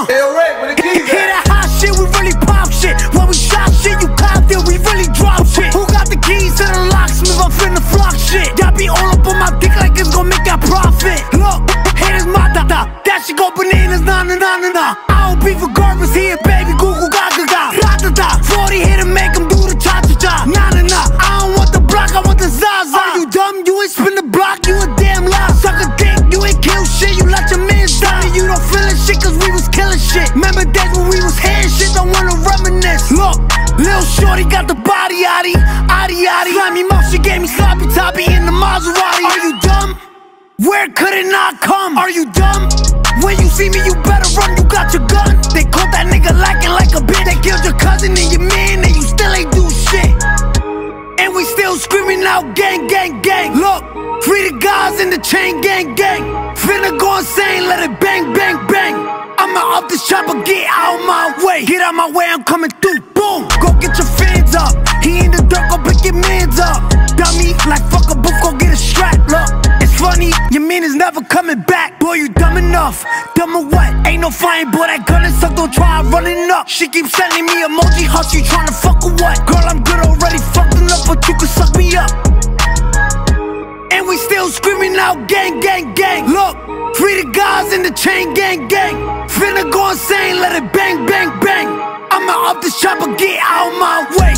With the keys Hear that hot shit, we really pop shit. When we shot shit, you copped it, we really drop shit. Who got the keys to the locksmith? I'm finna flock shit. Y'all be all up on my dick like it's gon' make that profit. Look, haters my da-da. That shit go bananas, nah. I don't beef with garbage here, baby, Google gaga. Ra-da-da, 40 here to make them do the cha-cha-cha. Nah. I don't want the block, I want the Zaza. Are you dumb? You ain't spin the block, you a damn lie. Suck a dick, you ain't kill shit, you let your man die. You don't feel it shit, cause we was killing shit. Remember days when we was hitting shit, don't wanna reminisce. Look, Lil Shorty got the body, yaddy. Slimy mouth, she gave me sloppy toppy in the Maserati. Are you dumb? Where could it not come? Are you dumb? When you see me, you better run, you got your gun. They caught that nigga lacking like a bitch. They killed your cousin and your man, and you still ain't do shit. And we still screaming out gang. Look, free the guys in the chain gang. Finna go insane, let it bang. I'ma up this chopper, get out my way. Get out my way, I'm coming through, boom. Go get your fans up, he in the dirt, go pick your mans up. Dummy, like fuck a booth, go get a strap. Look, it's funny, your man is never coming back. Boy, you dumb enough, dumb or what? Ain't no flying, boy, that gun is up, don't try running up. She keeps sending me emoji hearts, you tryna fuck or what? Girl, I'm good already, fucked enough, but you can suck me up. And we still screaming out gang. Look, free the guys in the chain gang. Finna go insane, let it bang. I'ma up this chopper, get out my way.